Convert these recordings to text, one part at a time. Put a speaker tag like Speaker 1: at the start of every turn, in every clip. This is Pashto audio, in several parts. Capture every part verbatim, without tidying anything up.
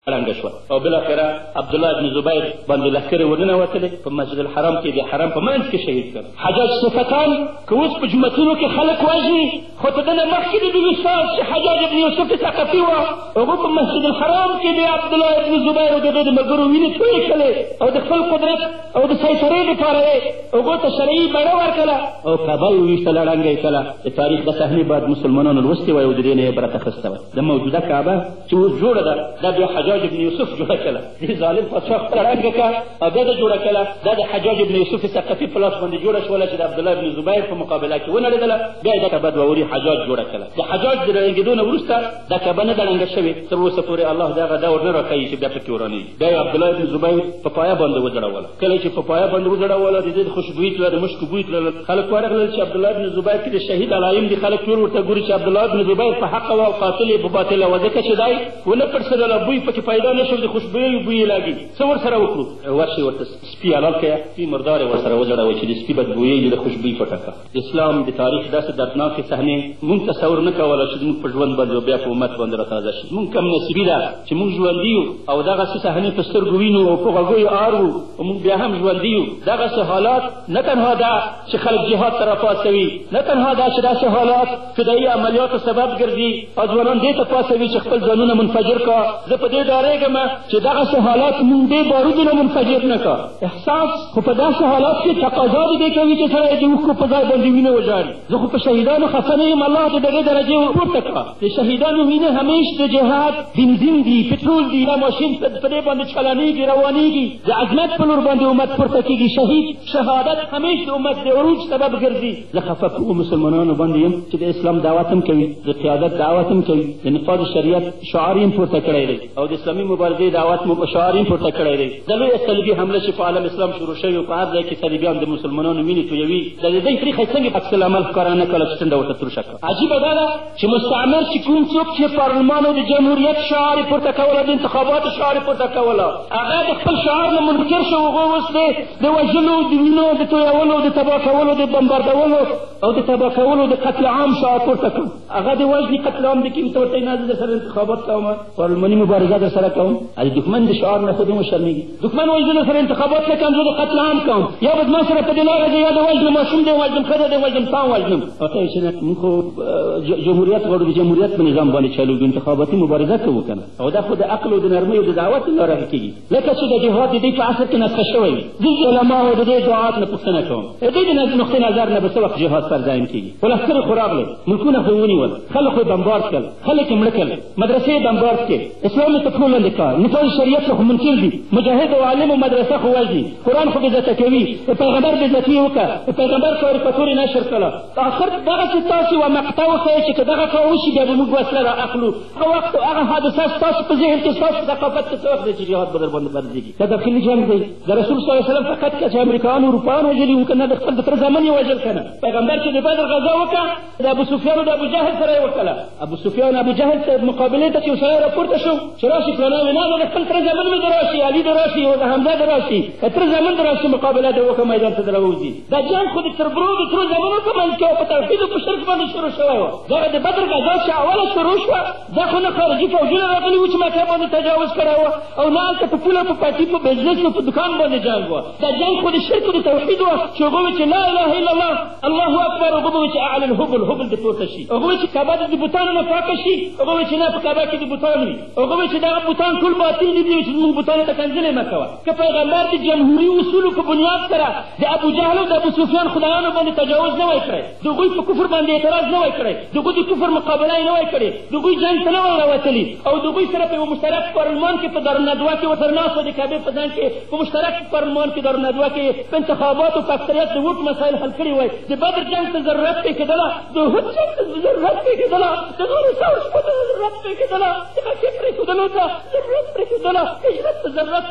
Speaker 1: ړنګه شوه او بالاخره عبدالله بن زبیر باندې لښکرې ورننوتلې په مسجد الحرام کې د حرم په منځ کې شهید کړ. حجاج صفتان که اوس په جوماتونو کې خلک وژني خو تر دې نه مخکې د دوی استاد چې حجاج بن یوسف ثقفي وه هغه په مسجد الحرام کې د عبدالله بن زبیر او د ده د ملګرو وینې تویې کړلې او د خپل قدرت او د سیطرې دپاره یې هغو ته شرعي بڼه ورکړله او کعبه یې وویشتله ړنګه یې کړله. د تاریخ د صحنې باید مسلمانانو لوستې وای او د دې نه یې عبرت اخیسته وای. د موجوده کعبه چې اوس جوړه ده دا بیا حجاج بن یوسف جوړه کړله. دې ظالم پاچا خپله ړنګه کړه او بیا ده جوړه کړله. دا د حجاج بن یوسف ثقفي په لاس باندې جوړه شوله چې د عبدالله بن زبیر په مقابله کې ونړېدله. بیا یې دا کعبه دوه وري حجاج جوړه کړله. د حجاج د ړنګېدو نه وروسته دا کعبه نه ده ړنګه شوې تر اوسه پورې الله د هغه دور نه راښیي چې بیا پکې ورانېږي. بیا یې عبدالله بن زبیر په پایه باندې وځړوله. کله چې په پایه باندې وځړوله د دې د خوشبویي تله د مشکو بوی تلل. خلک ورغلل چې عبدالله بن زبیر کې د شهید علایم دي. خلک ټول ورته ګوري چې عبدالله بن زبیر په حقه وه او قاتل یې په باطله وه ځکه چې دی ونه پړسېدله بوی پکې پیدا نه شو د خوشبویۍ بوی یې لاګي. څه ورسره وکړو ورشئ ورته سپي حلال کړه سپي مردار یې ورسره وځړوئ چې د سپي بدبویۍ د خوشبویي پټه کړه. د اسلام د تاریخ داسې دردناکې صحنې مونږ تصور نه کوله چې زموږ په ژوند باندې بیا په امت باندې راتازه شي. مونږ کم نصیبي ده چې مونږ ژوندي یو او دغسې صحنې په سترګو وینو او په غوږو یې اورو او مونږ بیا هم ژوندي یو. دغسې حالات نه تنها ده چې خلک جهاد ته راپاڅوي، نه تنها دا چې داسې حالات فدایي عملیاتو سبب ګرځي او ځوانان دې ته پاڅوي چې خپل ځانونه منفجر کا. زه په دې ډارېږم چې دغسې حالات مونږ دې بارودونه منفجر نه کا. احساس خو په داسې حالات کې تقاضا د دې کوي چې سړی د اوښکو په ځای باندې وینه وژاړي. زه خو په شهیدانو خفه نه یم، الله دې دغې درجې ورپورته کړه. د شهیدانو وینه همیش د جهاد بنزین دي، پټرول دي. دا ماشین په دې باندې چلانېږي روانېږي، د عظمت په لور باندې امت پورته کېږي. شهید شهادت همیش د امت د عروج سبب ګرځي. زه خفه په مسلمانانو باندې یم چې د اسلام دعوت هم کوي، د قیادت دعوت هم کوي، د نفاذ شریعت شعار یې هم پورته کړی دی او د اسلامي مبارزې دعوت مو شعار یې هم پورته کړی دی. د لویه صلیبي حمله چې په عالم اسلام شروع شوې په هر ځای کې صلیبیان د مسلمانانو وینې تویوي. د دې طریقې څنګه عکس العمل ښکاره نه کړله چې څنګه ورته ترشه کړه. عجیبه دا ده چې مستعمر چې کوم څوک چې پارلمان او د جمهوریت شعار یې پورته کوله، د انتخاباتو شعار یې پورته کوله، هغه د خپل شعار نه منکر شو. هغه اوس د وژلو، د وینو د تویولو، د تباه کولو، د بمباردولو او د تباه کولو د قتل عام شعار پورته کړ. هغه د وژنې قتل عام د کوي ته ورته نه زه در سره انتخابات کوم، پارلماني مبارزه در سره کوم. د دښمن د شعار نه خو دې وشرمېږي. دښمن وایي زه در سره انتخابات نه کوم، زه د قتل عام کوم، یا به زما سره په دې لاره ځي، یا د وژنم ماشوم دی وژنم، ښځه دی وژنم، تا وژنم. ورته وایي چې نه موږ خو جمهوریت غواړو، د جمهوریت په نظام باندې چلوږو، انتخاباتي مبارزه کوو که نه. او دا خو د عقل او د نرمۍ او د دعوت لاره کېږي. لکه چې د جهاد د دې په عصر کې نسخه شوی وي. زه د علماو د دې دعات نه پوښتنه کوم، د دې د نقطې نظر نه به څه وخت جهاد فرضاین کېږي. ولښکرې خو راغلې، ملکونه خو یې ونیول، خلک خو یې بمبارد کړل، خلک یې مړه کړل، مدرسې یې بمبارد کړې، اسلام یې په پښو لاندې کړ، نفاذ شریعت خو منکر دي، مجاهد او عالم او مدرسه خو وژني، قرآن خو بېعزته کوي، د پیغمبر بېعزتي یې وکړه، د پیغمبر کاریکاتور یې نشر کړله. آخر دغسې تاسې یوه مقطع وښیئ چې که دغه کار وشي بیا به موږ وسله را اخلو. هغه وخت هغه حادثه ستاسو په ذهن کې ستاسو ثقافت کې څه وخت دی چې جهاد به در باندې فرضېږي؟ دا داخلي جنګ دی. د رسول صلی الله علیه وسلم فقط که چې امریکایانو اروپایان وژلي وو که نه د خپل د تره زامن یې وژل که نه. پیغمبر چې د بدر غزا وکړه د ابو سفیان او د ابو جهل سره یې وکړله. ابو سفیان ابو جهل صاحب مقابلې ته چې یو سړی راپورته شو چې راشي فلانی وایي نه د خپل تره زامن مې د راشي، علي د راشي او د حمزه د راشي، د تره زامن د راشي مقابله دې وکړه، میدان ته د راوځي. دا جنګ خو د تربرو د ترو زامنو په منځ کې او په توحید او په شرک باندې شروع شوی وه. دغه د بدر غزا چې اوله شروع شوه دا خو نه خارجي فوجونه راغلي وو چې مکه باندې تجاوز کړی وه او نه هلته په پوله په پټي په بزنس او په دکان باندې جنګ وه. دا جنګ خو د شرک او د توحید وه چې هغه وایي چې لا اله الا الله الله اکبر، هغه وایي چې اعلن هبل هبل د پورته شي، هغه وایي چې کعبه د بوتانو نه پاکه شي، هغه وایي چې نه په کعبه کې د بوتان وي، هغه وایي چې دغه بوتان ټول باطل دي چې زموږ بوتانو ته کنځلې مه کوه. که پیغمبر د جمهوري اصولو په بنیاد سره د ابو جهل او د ابو سفیان خدایانو باندې تجاوز نه وای کړی، د هغوی په کفر باندې اعتراض نه وای کړی، د هغوی د کفر مقابله یې نه وای کړې، د هغوی جنګ ته نه وای راوتلي او د هغوی سره په یو مشترک پارلمان کې په دارالندوه کې ورسره ناست وه، د کعبې په ځان کې په مشترک پارلمان کې دارالندوه کې په انتخاباتو په اکثریت د ووټ مسایل حل کړي وای. د بدر جنګ ته ضرورت پرې کېدله، د احد جنګ ته ضرورت پرې کېدله، د نورو سوو شپو ته ضرورت پرې کېدله، د مکې پرېښودلو ته ضرورت پرې کېدله، هجرت ته ضرورت شوه.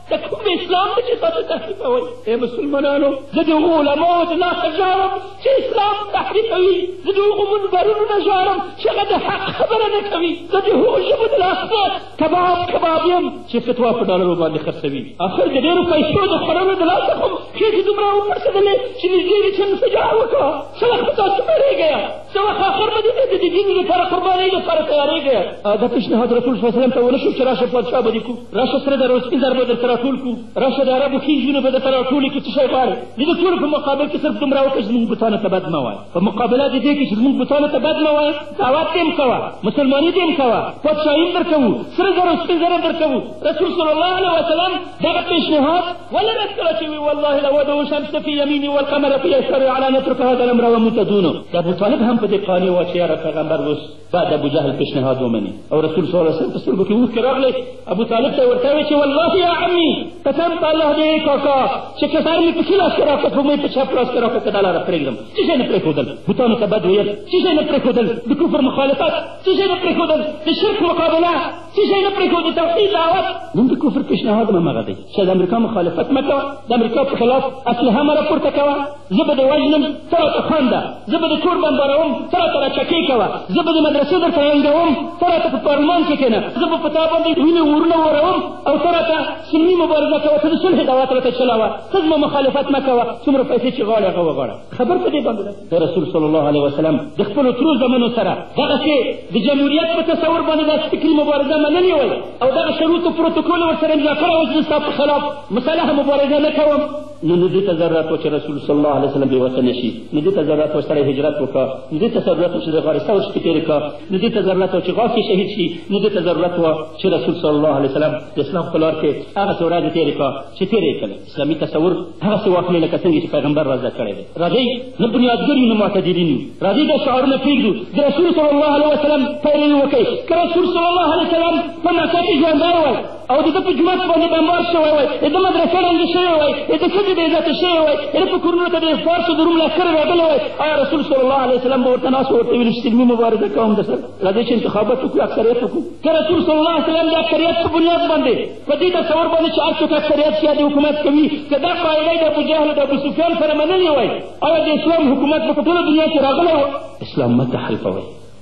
Speaker 1: د کوم اسلام دی چې تاسو تحریفوئ؟ ای مسلمانانو، زه د هغو علماو د لاسه ژاړم چې اسلام تحریفوي، زه د هغو منبرونو نه ژاړم چې هغه د حق خبره نه کوي، زه د هغو ژبو د لاسه کباب کباب یم چې فتوا په ډالرو باندې خرڅوي. آخر د ډېرو پیسو د خوړلو د لاسه خو خېټې دومره وپړسېدلې چې نږدې وي چې انفجار وکړه. څه وخت به تاسو مړېږئ؟ څه وخت آخر به د دین لپاره قربانۍ لپاره تیارېږئ؟ دا پیشنهاد رسول صلی الله علیه وسلم ته ونه شو چې راشه پادشاه به دې کړو، راشه سره زر او سپین زر به درته راټول کړو، راشه د عربو ښې نجونې به درته راټولې کړي. څه شی غواړې؟ د دې ټولو په مقابل کې صرف دومره وکړه چې زموږ بتانو ته بد مه وایه. په مقابله د دې کې چې زموږ بتانو ته بد مه وایه، دعوت دې هم کوه، مسلماني دې هم کوه، پادشاهي هم درکوو، سره زر او سپین زر هم درکوو. رسول صلی الله علیه وسلم دغه پیشنهاد ولې رد کړه چې وي والله لودعوا الشمس في يميني والقمر في يساري على ان نترك هذا الامر ومن دونه. د ابوطالب هم په دې قانع وه چې یاره پیغمبر اوس بعد ابوجهل پیشنهاد ومني، او رسول صلی الله علیه وسلم په سترګو کې اوښکې راغلې. ابوطالب ته یې ورته ویل چې والله یا عمي، قسم په الله دې کاکا چې که سر مې په ښي لاس کې راکړه په مې په چپ لاس کې راکړه که دا لاره پرېږدم. څه شی نه پرېښودل؟ بوتانو ته بد ویل، څه شی نه پرېښودل؟ د کفر مخالفت، څه شی نه پرېښودل؟ د شرک مقابله، څه شی نه پرېښود؟ د توحید دعوت. نن د کفر پیشنهاد هم همغه دی چې د امریکا مخالفت مه کوه، د امریکا په خلاف اسلحه مه راپورته کوه، زه به دې وژنم ته راته خانده، زه به دې کور بمباروم ته راته راچکې کوه، زه به دې مدرسې درته ړنګوم ته راته په پارلمان کې کښېنه، زه به په تا باندې وینې ورونه وروم او ته راته سلمي مبارزه کوه، ته د صلح دعوت راته چلاوه، ته زما مخالفت مه کوه، څومره پیسې چې غواړې هغه وغواړه. خبر په دې باندې ده د رسول صلی الله علیه وسلم د خپلو ترو زمنو سره دغسې د جمهوریت په تصور باندې داسې فکري مبارزه منلې وی او دغه شروط و پروتوکول ورسره امضا کړی و چې ستا په خلاف مسلحه مبارزه نه کوم. نو نو دې ته ضرورت و چې رسول صلی الله علیه وسلم بېوطنه شي، نو دې ته ضرورت و سړی هجرت وکړه، نو دې ته ضرورت و چې د غار ثور شپې تېرې کړه، نو دې ته ضرورت و چې غاښ یې شهید شي، نو دې ته ضرورت و چې رسول صلی الله علیه وسلم د اسلام په لار کې هغسې ورځې تېرې کړه چې تېرې یې کړې. اسلامي تصور هغسې واخلې لکه څنګه چې پیغمبر را زده کړی دی. راځئ نه بنیادګر یو نه معتدلین یو، راځئ دا شعارونه پرېږدو، د رسول صلی الله علیه وسلم پیروي وکړئ. که رسول صلی الله علیه وسلم په مکه کې ژوندی وی او د ده په جومات باندې بمبار شوی وی، د ده مدرسه ړنګه شوې وی، د ده ښځې بېعزته شوې وی، د ده په کورونو ته د فارسو د روم لښکر راغلی وی، آیا رسول صلی الله علیه وسلم به ورته ناست ورته ویلي چې سلمي مبارزه کوم در سره؟ راځئ چې انتخابات وکړو، اکثریت وکړو. که رسول صلی الله علیه وسلم د اکثریت په بنیاد باندې په دې تصور باندې چې هر څوک اکثریت شي د حکومت کوي، که دا قاعده د ابوجهل او د ابوسفیان سره منلې وی، آیا د اسلام حکومت به په ټوله دنیا کې راغلی و؟ اسلام مه تحریفوئ.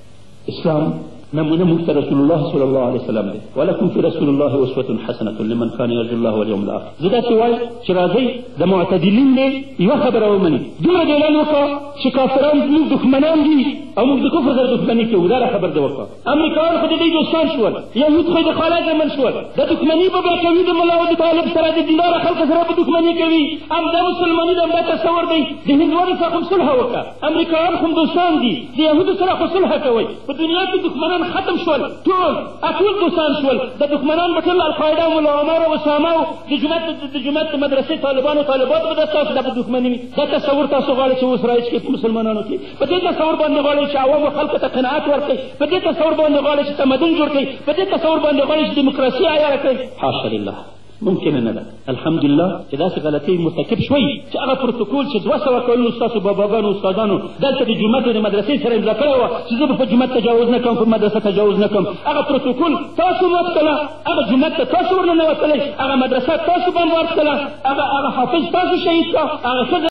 Speaker 1: اسلام نمونه موږ ته رسول الله صلی الله علیه وسلم دی. ولکم فی رسول الله اسوة حسنة لمن کان یرجو الله والیوم الاخر. زه داسې وایم چې راځئ د معتدلین دی یوه خبره ومني، دومره د اعلان وکړه چې کافران زموږ دښمنان دي او موږ د کفر سره دښمني کوو، دا خبر دې وکړه. امریکایان خو د دوی دوستان شول، یهود خو د خاله زمن شول، د دښمني به بیا کوي د ملا او د طالب سره، د دینداره خلکو سره به دښمني کوي. همدا مسلماني د همدا تصور دی. د هندوانو سره خو صلح وکړه، امریکایان خو دوستان دي، د یهودو سره خو صلح کوئ. په دنیا کې دښمنان ختم شول، ټول اټول دوستان شول. د دښمنان به ټول القاعده او ملا عمر او اسامه او د جومات د جومات د مدرسې طالبان او طالبات به دا ستاسو دا به دښمني وي. دا تصور تاسو غواړئ چې اوس رایج کړئ په مسلمانانو کې؟ په دې تصور باندې غواړئ چې عوامو خلکو ته قناعت ورکړئ؟ په دې تصور باندې غواړئ چې تمدن جوړ کړئ؟ په دې تصور باندې غواړئ چې دیموکراسي عیاره کړئ؟ حاشا لله، ممکنه نه ده. الحمدلله چې داسې غلطۍ مرتکب شوی چې هغه پروتوکول چې دوه سوه کلونو ستاسو باباګانو استادانو دلته د جومات او د مدرسې سره امضا کړی وه چې زه به په جومات تجاوز نه کوم، په مدرسه تجاوز نه کوم، هغه پروتوکول تاسو مات کړه، هغه جومات ته تاسو ورننوتلی، هغه مدرسه تاسو بمبار کړله، هغه هغه حافظ تاسو شهید کړه، هغه ښځه